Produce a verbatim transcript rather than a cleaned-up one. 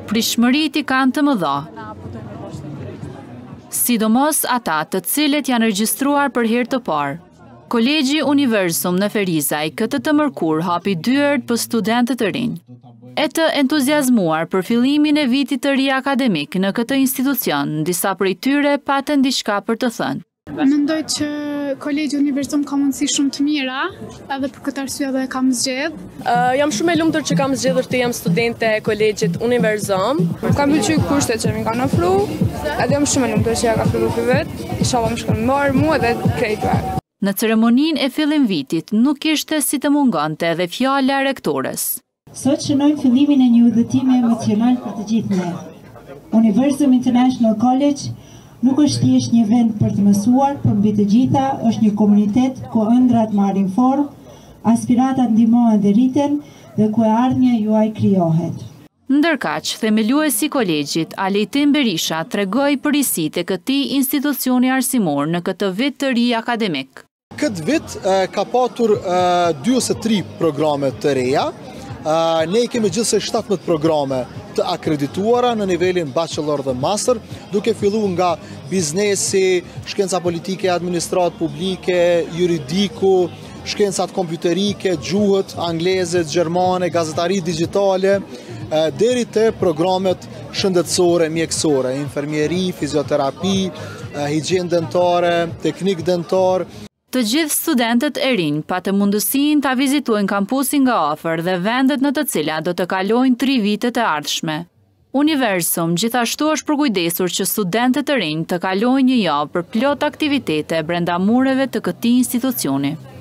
prishmërit i kanë të mëdha, sidomos ata të cilët janë regjistruar për herë të parë. Kolegji Universum në Ferizaj këtë të mërkur hapi dyert për studentët të rinj. E të entuziazmuar për fillimin e vitit të ri akademik në këtë institucion, disa prej tyre patën diçka për të thënë. Mendoj që Kolegji Universum ka mundësi shumë të mira, edhe për këtë arsye edhe kam zgjedh. Uh, jam shumë e lumtur që kam zgjedhur të jem studente e Kolegjit Universum. Kam pëlqyer kushtet që më kanë ofruar, edhe jam shumë e lumtur që ja ka filluar ky vit. Inshallah më shkon mbar mua edhe krejtve. Në ceremoninë e fillim vitit nuk ishte si të mungonte edhe fjala e rektores. Sot shënojmë fillimin e një udhëtimi emocional për të gjithë ne. Universum International College nuk është thjesht një vend për të mësuar, por mbi të gjitha është një komunitet ku ëndrat marrin formë, aspiratat ndihmohen dhe rriten dhe ku e ardhmja juaj krijohet. Ndërkaq, themeluesi i kolegjit, Alejtim Berisha, tregoi për risitë e këtij institucioni arsimor në këtë vit të ri akademik. Këtë vit uh, ka patur uh, dy ose tri programe të reja. Uh, ne kemi gjithsej shtatëmbëdhjetë programe të akredituara në nivelin bachelor dhe master, duke filluar nga biznesi, shkenca politike, administratë publike, juridiku, shkencat kompjuterike, gjuhët angleze, gjermane, gazetari digjitale, uh, deri te programet shëndetësore, mjekësore, infermieri, fizioterapi, uh, higienë dentare, teknik dentar. Të gjithë studentët e rinj patë mundësinë ta vizitojnë kampusin nga afër dhe vendet në të cilat do të kalojnë tri vitet e ardhshme. Universum gjithashtu është përkujdesur që studentët e rinj të kalojnë një javë për plot aktivitete brenda mureve të këtij institucioni.